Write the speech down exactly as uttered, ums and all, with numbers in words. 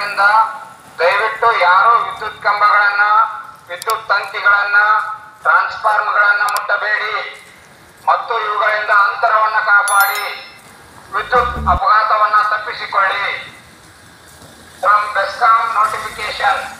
ಇರುವುದರಿಂದ ದಯವಿಟ್ಟು ಯಾರು ವಿದ್ಯುತ್ ಕಂಬಗಳನ್ನ ವಿದ್ಯುತ್ ತಂತಿಗಳನ್ನ ಟ್ರಾನ್ಸ್ಫಾರ್ಮರ್ಗಳನ್ನ ಮುಟ್ಟಬೇಡಿ ಮತ್ತು ಇವುಗಳಿಂದ ಅಂತರವನ್ನು ಕಾಪಾಡಿ ವಿದ್ಯುತ್ ಅಪಘಾತವನ್ನ ತಪ್ಪಿಸಿಕೊಳ್ಳಿ. From BESCOM notification.